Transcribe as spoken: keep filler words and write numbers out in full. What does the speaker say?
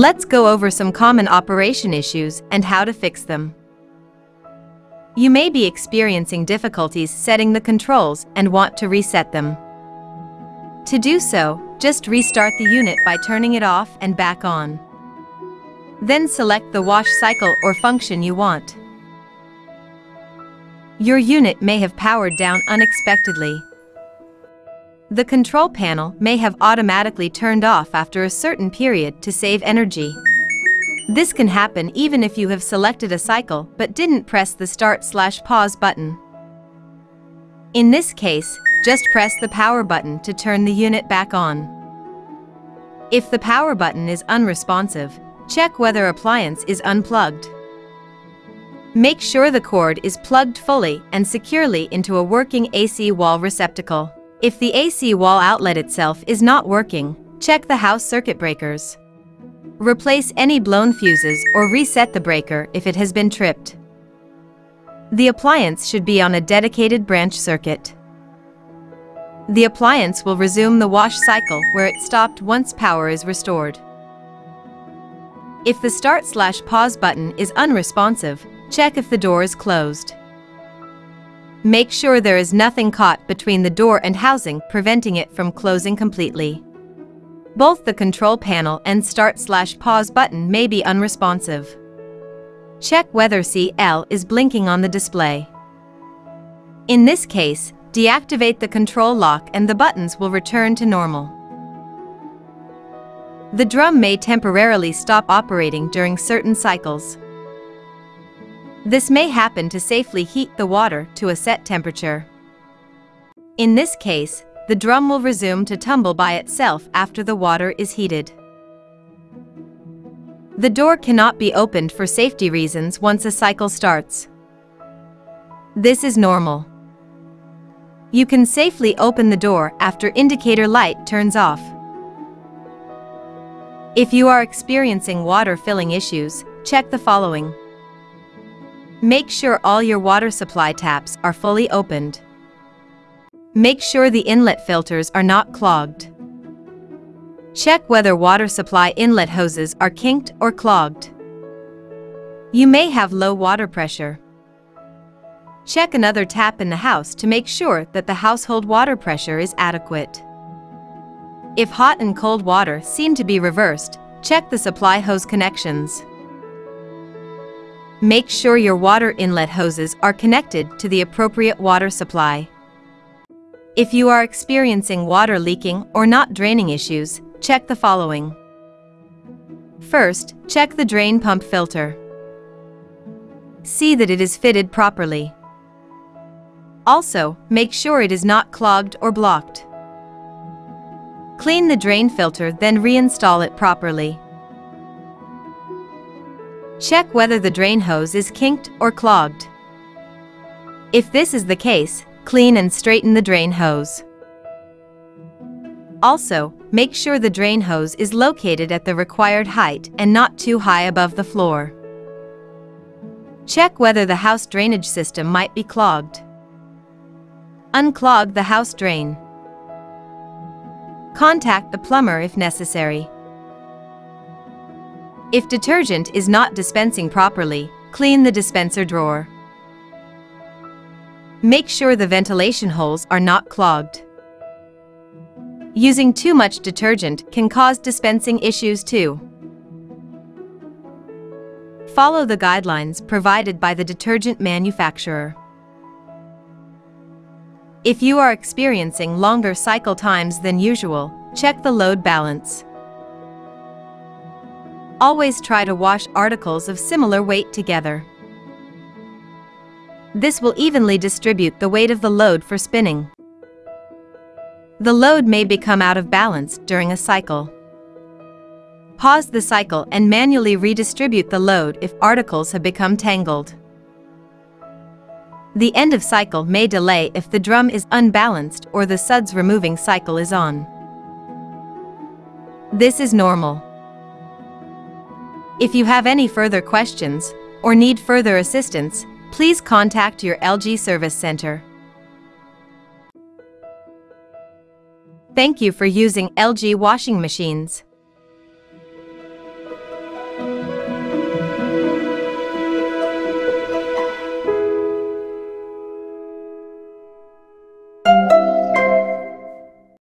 Let's go over some common operation issues and how to fix them. You may be experiencing difficulties setting the controls and want to reset them. To do so, just restart the unit by turning it off and back on. Then select the wash cycle or function you want. Your unit may have powered down unexpectedly. The control panel may have automatically turned off after a certain period to save energy. This can happen even if you have selected a cycle but didn't press the start slash pause button. In this case, just press the power button to turn the unit back on. If the power button is unresponsive, check whether appliance is unplugged. Make sure the cord is plugged fully and securely into a working A C wall receptacle. If the A C wall outlet itself is not working, check the house circuit breakers. Replace any blown fuses or reset the breaker if it has been tripped. The appliance should be on a dedicated branch circuit. The appliance will resume the wash cycle where it stopped once power is restored. If the start slash pause button is unresponsive, check if the door is closed. Make sure there is nothing caught between the door and housing preventing it from closing completely. Both the control panel and start slash pause button may be unresponsive. Check whether C L is blinking on the display. In this case, deactivate the control lock and the buttons will return to normal. The drum may temporarily stop operating during certain cycles. This may happen to safely heat the water to a set temperature. In this case, the drum will resume to tumble by itself after the water is heated. The door cannot be opened for safety reasons once a cycle starts. This is normal. You can safely open the door after indicator light turns off. If you are experiencing water filling issues, check the following. Make sure all your water supply taps are fully opened. Make sure the inlet filters are not clogged. Check whether water supply inlet hoses are kinked or clogged. You may have low water pressure. Check another tap in the house to make sure that the household water pressure is adequate. If hot and cold water seem to be reversed, check the supply hose connections. Make sure your water inlet hoses are connected to the appropriate water supply. If you are experiencing water leaking or not draining issues, check the following. First, check the drain pump filter. See that it is fitted properly. Also, make sure it is not clogged or blocked. Clean the drain filter, then reinstall it properly. Check whether the drain hose is kinked or clogged. If this is the case, clean and straighten the drain hose. Also, make sure the drain hose is located at the required height and not too high above the floor. Check whether the house drainage system might be clogged. Unclog the house drain. Contact the plumber if necessary. If detergent is not dispensing properly, clean the dispenser drawer. Make sure the ventilation holes are not clogged. Using too much detergent can cause dispensing issues too. Follow the guidelines provided by the detergent manufacturer. If you are experiencing longer cycle times than usual, check the load balance. Always try to wash articles of similar weight together. This will evenly distribute the weight of the load for spinning. The load may become out of balance during a cycle. Pause the cycle and manually redistribute the load if articles have become tangled. The end of cycle may delay if the drum is unbalanced or the suds removing cycle is on. This is normal. If you have any further questions or need further assistance, please contact your L G Service Center. Thank you for using L G washing machines.